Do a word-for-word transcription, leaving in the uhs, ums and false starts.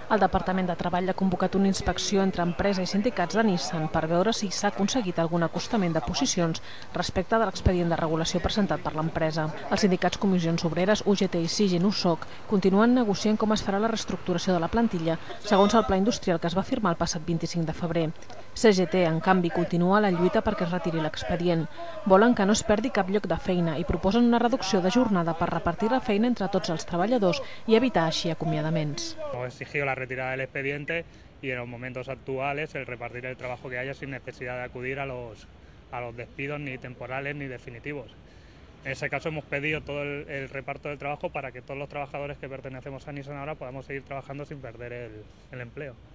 El Departament de Treball ha convocat una inspecció entre empresa i sindicats de Nissan per veure si s'ha aconseguit algun acostament de posicions respecte de l'expedient de regulació presentat per l'empresa. Els sindicats Comissions Obreres, U G T i SIGIN USOC continuen negociant com es farà la reestructuració de la plantilla segons el pla industrial que es va firmar el passat vint-i-cinc de febrer. C G T, en canvi, continua la lluita perquè es retiri l'expedient. Volen que no es perdi cap lloc de feina i proposen una reducció de jornada per repartir la feina entre tots els treballadors i evitar així acomiadaments. Hemos exigido la retirada del expediente y en los momentos actuales el repartir el trabajo que haya sin necesidad de acudir a los, a los despidos ni temporales ni definitivos. En ese caso hemos pedido todo el, el reparto del trabajo para que todos los trabajadores que pertenecemos a Nissan ahora podamos seguir trabajando sin perder el, el empleo.